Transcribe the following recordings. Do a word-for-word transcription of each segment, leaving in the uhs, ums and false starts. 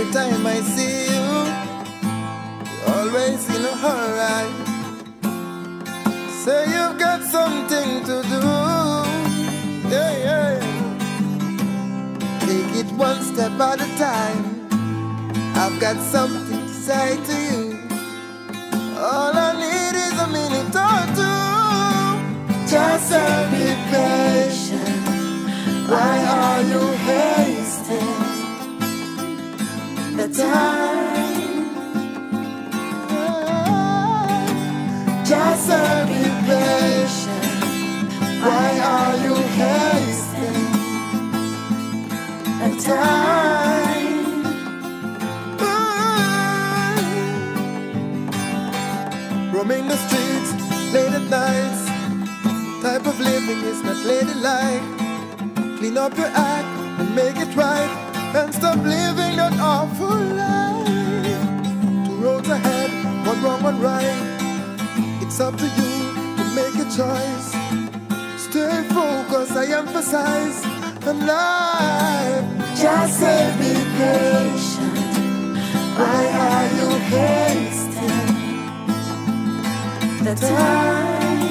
time I see you, you always in a hurry. Say you've got something to do, yeah, yeah. Take it one step at a time. I've got something to say to you. All I need is a minute or two. Just say be patient. Why are you hasting the time? Just say be patient. Why are you hasting the time? Roaming the streets late at night, type of living is not ladylike. Clean up your act and make it right, and stop living that awful life. Two roads ahead, one wrong, one right. It's up to you to make a choice. Stay focused, I emphasize, and life. Just say be patient. Why are you hasting the time?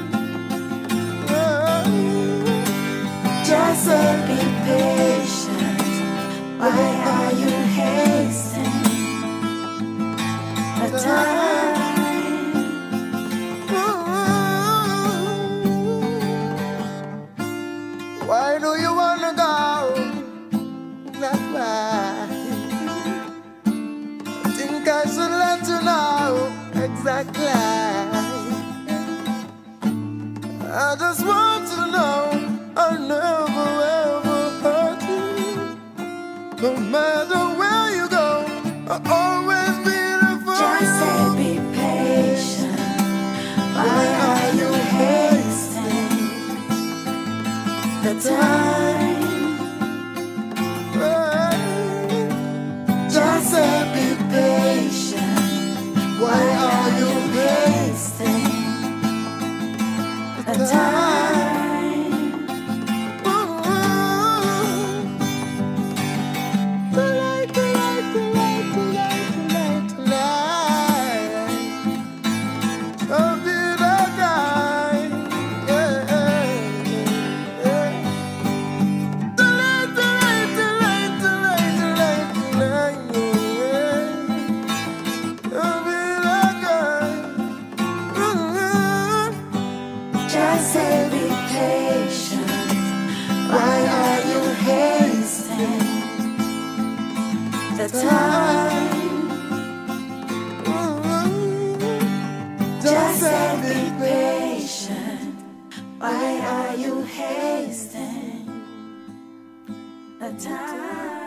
Just say be patient. Why are you hasting the time? Why do you wanna go? Not why. I think I should let you know exactly. I just want you to know I'll never ever hurt you. No matter where you go, I'll always be there for you. Just say be patient. Why are you hasting the time? Just say be patient. Why are you hasting the time? Just say be patient. Why are you hasting the time? Just say be patient. Why are you hasting the time?